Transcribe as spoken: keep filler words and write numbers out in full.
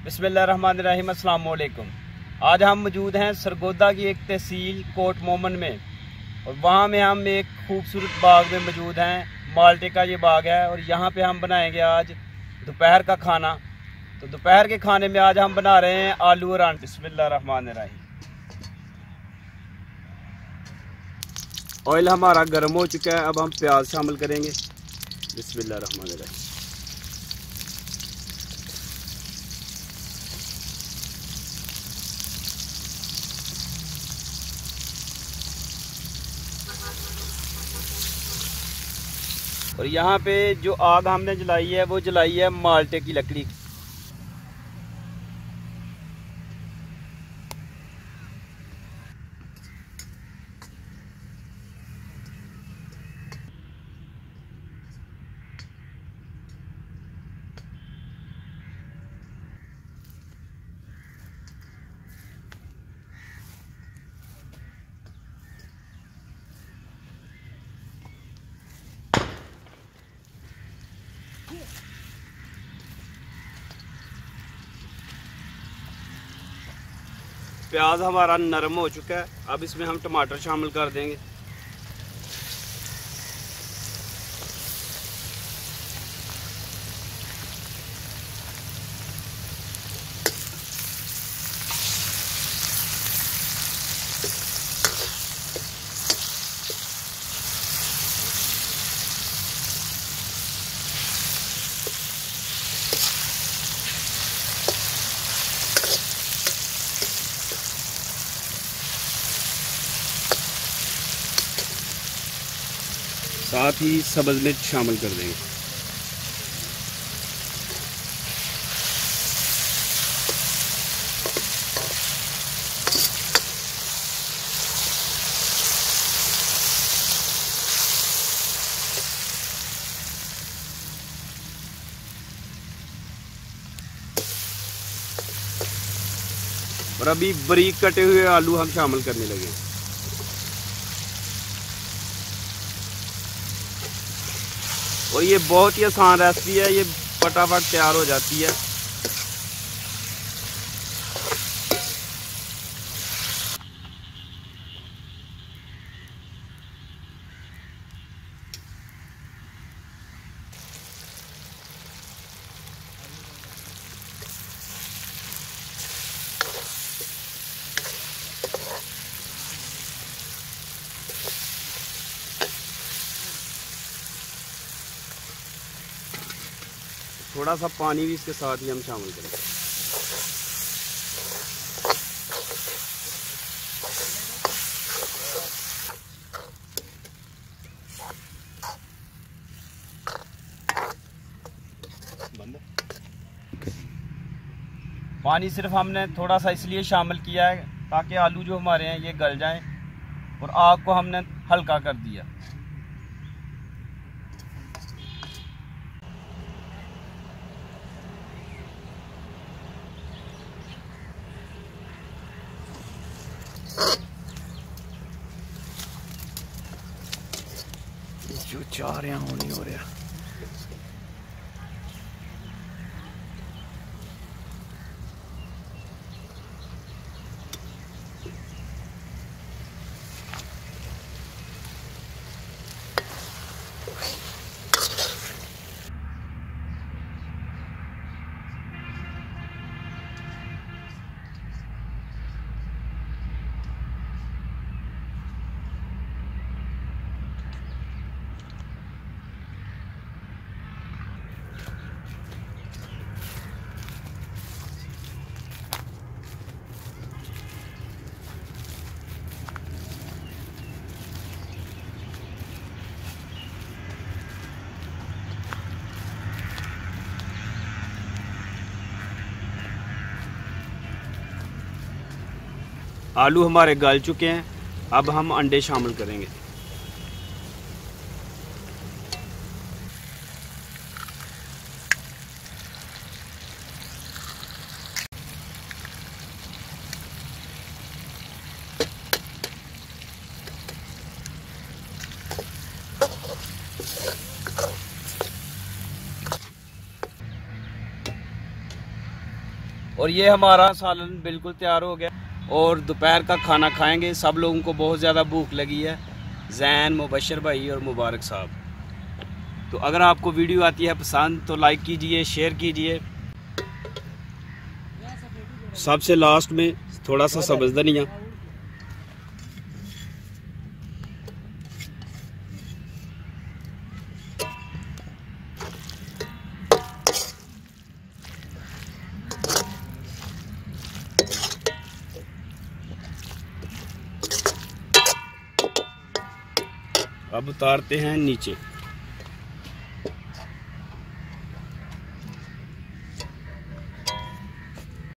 बिस्मिल्लाहिर्रहमानिर्रहीम, अस्सलाम वालेकुम। आज हम मौजूद हैं सरगोदा की एक तहसील कोट मोमन में, और वहाँ में हम एक खूबसूरत बाग में मौजूद हैं। माल्टे का ये बाग है और यहाँ पे हम बनाएंगे आज दोपहर का खाना। तो दोपहर के खाने में आज हम बना रहे हैं आलू और अंडे। बिस्मिल्लाहिर्रहमानिर्रहीम। ऑयल हमारा गर्म हो चुका है, अब हम प्याज शामिल करेंगे। बिस्मिल्लाहिर्रहमानिर्रहीम। और यहाँ पे जो आग हमने जलाई है वो जलाई है माल्टे की लकड़ी। प्याज हमारा नरम हो चुका है, अब इसमें हम टमाटर शामिल कर देंगे। साथ ही सब्ज़ मिर्च शामिल कर देंगे। और अभी बारीक कटे हुए आलू हम शामिल करने लगे। और ये बहुत ही आसान रेसिपी है, ये फटाफट तैयार हो जाती है। थोड़ा सा पानी भी इसके साथ ही हम शामिल करें। पानी सिर्फ हमने थोड़ा सा इसलिए शामिल किया है ताकि आलू जो हमारे हैं ये गल जाएं, और आग को हमने हल्का कर दिया। जो चाह रहे हैं वो नहीं हो रहा। आलू हमारे गल चुके हैं, अब हम अंडे शामिल करेंगे। और ये हमारा सालन बिल्कुल तैयार हो गया और दोपहर का खाना खाएंगे। सब लोगों को बहुत ज़्यादा भूख लगी है, जैन, मुबशर भाई और मुबारक साहब। तो अगर आपको वीडियो आती है पसंद तो लाइक कीजिए, शेयर कीजिए। सबसे लास्ट में थोड़ा सा सब्ज़ धनिया। अब उतारते हैं नीचे।